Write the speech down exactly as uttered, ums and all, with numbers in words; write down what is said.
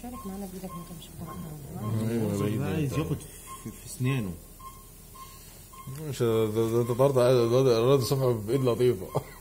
شارك معانا بايدك انت مش بتاعنا. ايوه ده عايز ياخد في, في اسنانه. مش ده ده النهارده الراجل صفحه بايد لطيفه.